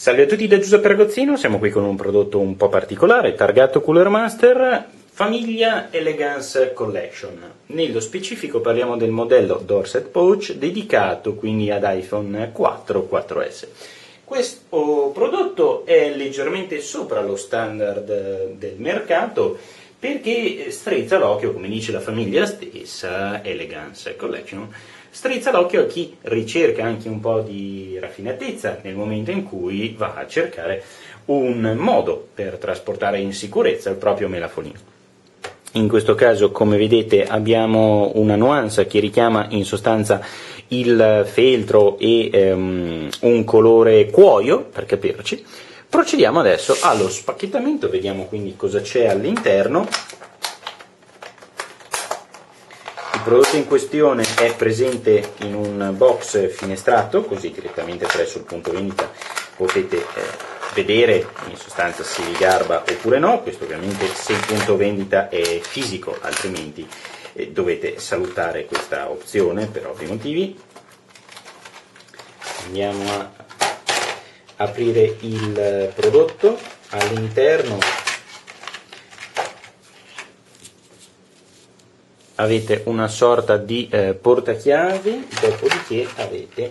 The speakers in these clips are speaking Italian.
Salve a tutti da Giuseppe Ragozzino, siamo qui con un prodotto un po' particolare, targato Cooler Master, famiglia Elegance Collection. Nello specifico parliamo del modello Dorset Pouch dedicato quindi ad iPhone 4, 4S. Questo prodotto è leggermente sopra lo standard del mercato perché strizza l'occhio, come dice la famiglia stessa, Elegance Collection, strizza l'occhio a chi ricerca anche un po' di raffinatezza nel momento in cui va a cercare un modo per trasportare in sicurezza il proprio melafonino. In questo caso, come vedete, abbiamo una nuance che richiama in sostanza il feltro e un colore cuoio, per capirci. Procediamo adesso allo spacchettamento, vediamo quindi cosa c'è all'interno. Il prodotto in questione è presente in un box finestrato, così direttamente presso il punto vendita potete vedere in sostanza se vi garba oppure no. Questo ovviamente se il punto vendita è fisico, altrimenti dovete salutare questa opzione per ovvi motivi. Andiamo a aprire il prodotto. All'interno avete una sorta di portachiavi, dopodiché avete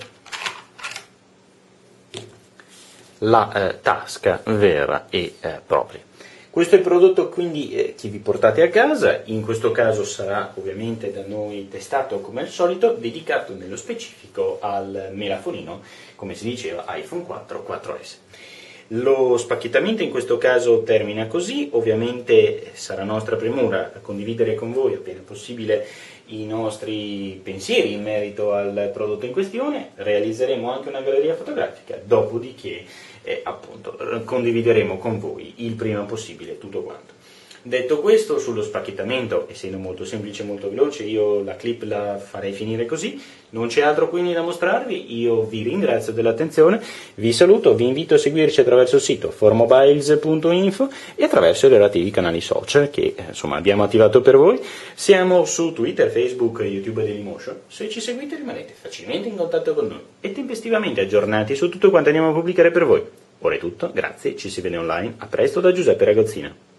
la tasca vera e propria. Questo è il prodotto quindi che vi portate a casa, in questo caso sarà ovviamente da noi testato come al solito, dedicato nello specifico al melafonino, come si diceva, iPhone 4, 4S. Lo spacchettamento in questo caso termina così, ovviamente sarà nostra premura condividere con voi appena possibile i nostri pensieri in merito al prodotto in questione, realizzeremo anche una galleria fotografica, dopodiché appunto condivideremo con voi il prima possibile tutto quanto. Detto questo, sullo spacchettamento, essendo molto semplice e molto veloce, io la clip la farei finire così, non c'è altro quindi da mostrarvi, io vi ringrazio dell'attenzione, vi saluto, vi invito a seguirci attraverso il sito formobiles.info e attraverso i relativi canali social che insomma abbiamo attivato per voi. Siamo su Twitter, Facebook, YouTube e Dailymotion, se ci seguite rimanete facilmente in contatto con noi e tempestivamente aggiornati su tutto quanto andiamo a pubblicare per voi. Ora è tutto, grazie, ci si vede online, a presto da Giuseppe Ragozzino.